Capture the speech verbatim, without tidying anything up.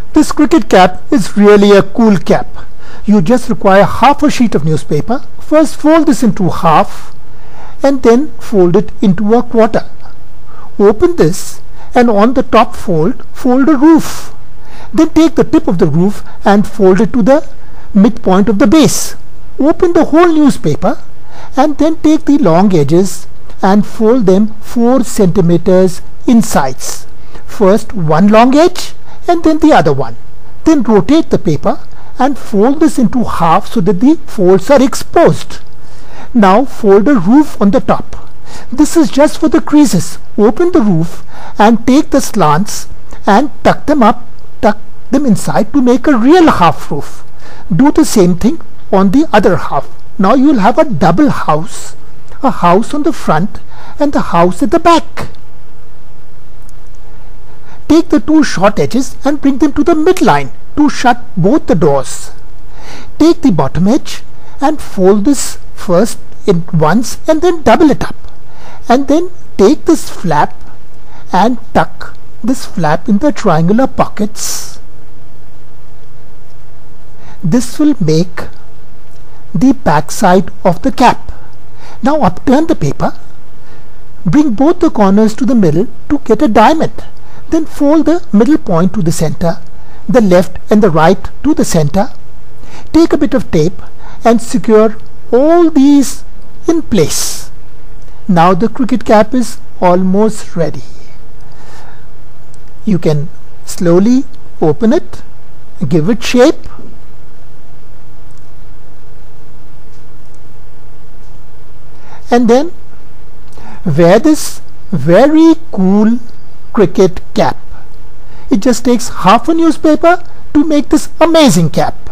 This cricket cap is really a cool cap. You just require half a sheet of newspaper. First fold this into half and then fold it into a quarter. Open this and on the top fold, fold a roof. Then take the tip of the roof and fold it to the midpoint of the base. Open the whole newspaper and then take the long edges and fold them four centimeters insides. First one long edge and then the other one. Then rotate the paper and fold this into half so that the folds are exposed. Now fold a roof on the top. This is just for the creases. Open the roof and take the slants and tuck them up, tuck them inside to make a real half roof. Do the same thing on the other half. Now you will have a double house, a house on the front and a house at the back. Take the two short edges and bring them to the midline to shut both the doors. Take the bottom edge and fold this first in once and then double it up. And then take this flap and tuck this flap in the triangular pockets. This will make the back side of the cap. Now upturn the paper. Bring both the corners to the middle to get a diamond. Then fold the middle point to the center, the left and the right to the center. Take a bit of tape and secure all these in place. Now the cricket cap is almost ready. You can slowly open it, give it shape, and then wear this very cool cricket cap. It just takes half a newspaper to make this amazing cap.